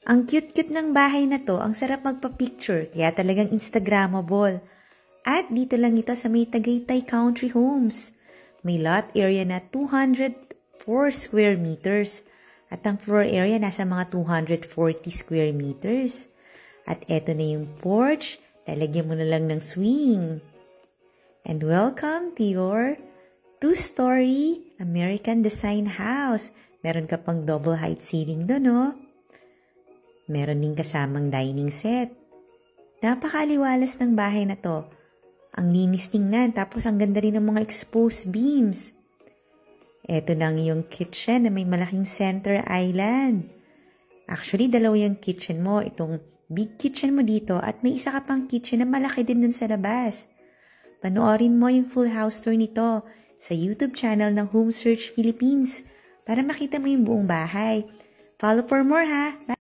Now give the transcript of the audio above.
Ang cute-cute ng bahay na to, ang sarap magpa-picture, kaya talagang Instagrammable. At dito lang ito sa may Tagaytay Country Homes. May lot area na 204 square meters. At ang floor area nasa mga 240 square meters. At eto na yung porch, lalagyan mo na lang ng swing. And welcome to your 2-story American design house. Meron ka pang double height ceiling doon, no? Meron din kasamang dining set. Napakaliwalas ng bahay na to. Ang linis tingnan, tapos ang ganda rin ng mga exposed beams. Eto lang yung kitchen na may malaking center island. Actually, dalawa yung kitchen mo. Itong big kitchen mo dito at may isa ka pang kitchen na malaki din dun sa labas. Panoorin mo yung full house tour nito sa YouTube channel ng Home Search Philippines para makita mo yung buong bahay. Follow for more ha! Bye!